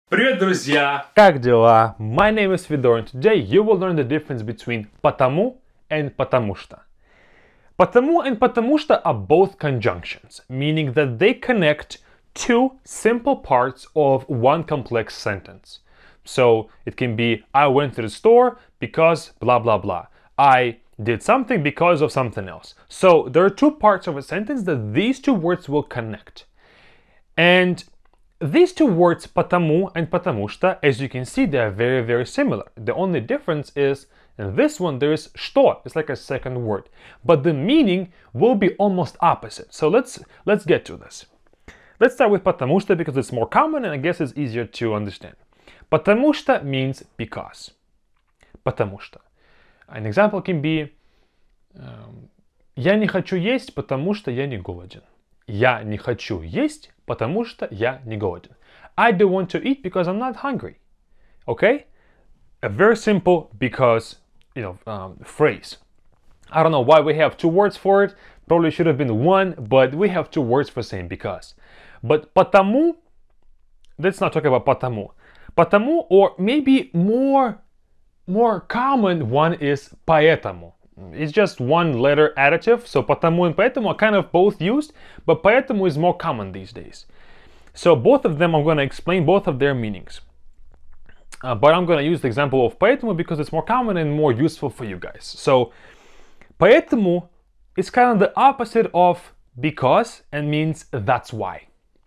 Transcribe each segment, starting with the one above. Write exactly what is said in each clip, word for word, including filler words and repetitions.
Привет, друзья! Как дела? My name is Fedor, and today you will learn the difference between потому and потому что. Потому and потому что are both conjunctions, meaning that they connect two simple parts of one complex sentence. So it can be I went to the store because blah blah blah. I did something because of something else. So there are two parts of a sentence that these two words will connect. And these two words потому and потому что, as you can see, they are very, very similar. The only difference is in this one there is что. It's like a second word. But the meaning will be almost opposite. So let's let's get to this. Let's start with потому что because it's more common and I guess it's easier to understand. Потому что means because. Потому что. An example can be um, я не хочу есть, потому что я не голоден. Я не хочу есть, потому что я не голоден. I don't want to eat because I'm not hungry. Okay? A very simple because, you know, um, phrase. I don't know why we have two words for it. Probably should have been one, but we have two words for saying because. But потому, let's not talk about потому. Потому, or maybe more, more common one is поэтому. It's just one letter additive, so потому and поэтому are kind of both used, but поэтому is more common these days. So both of them, I'm going to explain both of their meanings. Uh, but I'm going to use the example of поэтому because it's more common and more useful for you guys. So поэтому is kind of the opposite of because and means that's why.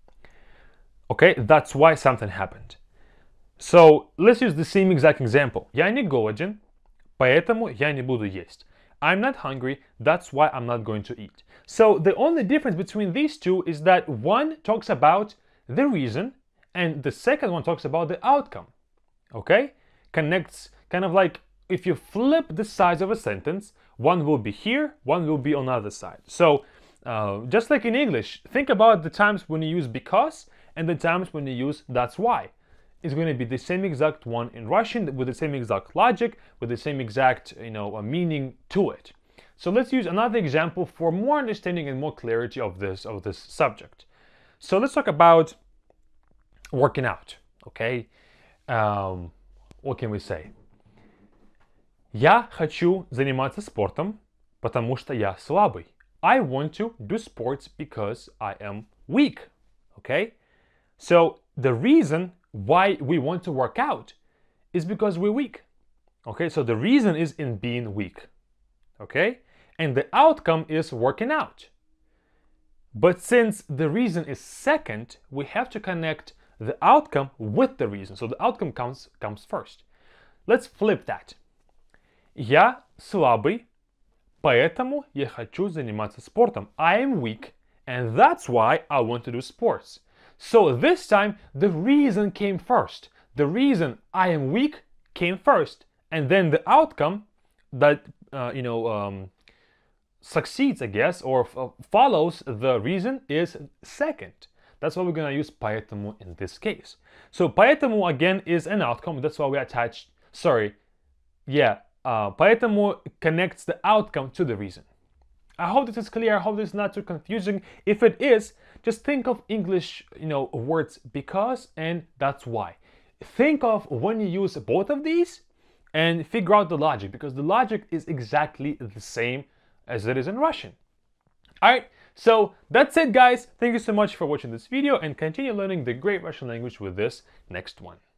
Okay, that's why something happened. So let's use the same exact example. Я не голоден, поэтому я не буду есть. I'm not hungry, that's why I'm not going to eat. So the only difference between these two is that one talks about the reason and the second one talks about the outcome. Okay? Connects, kind of like if you flip the sides of a sentence, one will be here, one will be on the other side. So uh, just like in English, think about the times when you use because and the times when you use that's why. It's going to be the same exact one in Russian with the same exact logic, with the same exact, you know, meaning to it. So let's use another example for more understanding and more clarity of this of this subject. So let's talk about working out. Okay, um, what can we say? Я хочу заниматься спортом, потому что я слабый. I want to do sports because I am weak. Okay, so the reason why we want to work out is because we're weak. Okay, so the reason is in being weak. Okay, and the outcome is working out. But since the reason is second, we have to connect the outcome with the reason. So the outcome comes, comes first. Let's flip that. Я слабый, поэтому я хочу заниматься спортом. I am weak, and that's why I want to do sports. So this time, the reason came first. The reason I am weak came first. And then the outcome that, uh, you know, um, succeeds, I guess, or follows the reason is second. That's why we're going to use поэтому in this case. So поэтому, again, is an outcome. That's why we attached, sorry, yeah, uh, поэтому connects the outcome to the reason. I hope this is clear. I hope this is not too confusing. If it is, just think of English, you know, words because and that's why. Think of when you use both of these and figure out the logic because the logic is exactly the same as it is in Russian. All right, so that's it, guys. Thank you so much for watching this video and continue learning the great Russian language with this next one.